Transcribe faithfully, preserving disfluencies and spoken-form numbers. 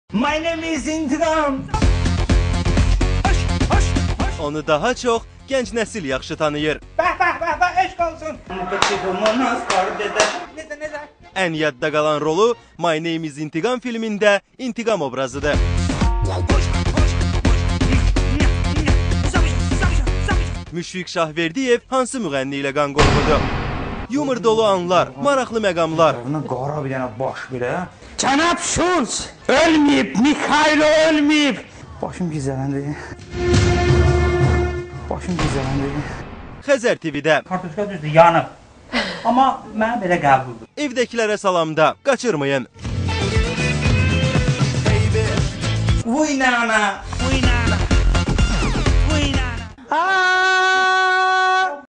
My name is İntikam. Onu daha çox gənc nəsil yaxşı tanıyır. Bəh, bəh, bəh, bəh, eşq olsun. Necə, necə? Ən yadda qalan rolu My Name is İntikam filmində intiqam obrazıdır. Müşfiq Şahverdiyev hansı müğənni ilə qan qoyuldu? Yumor dolu anlar, maraqlı məqamlar. Bundan qara bir dənə baş belə. Cənab Şulz ölməyib, Mikhailo ölməyib. Başım gizələndi. Başım gizələndi. Xəzər T V-də. Kartoşka düzdür, yanıb. Amma mənə belə qəbuldur. Evdəkilərə salamda, qaçırmayın. Vuy nana. Vuy nana. Vuy nana. Aa!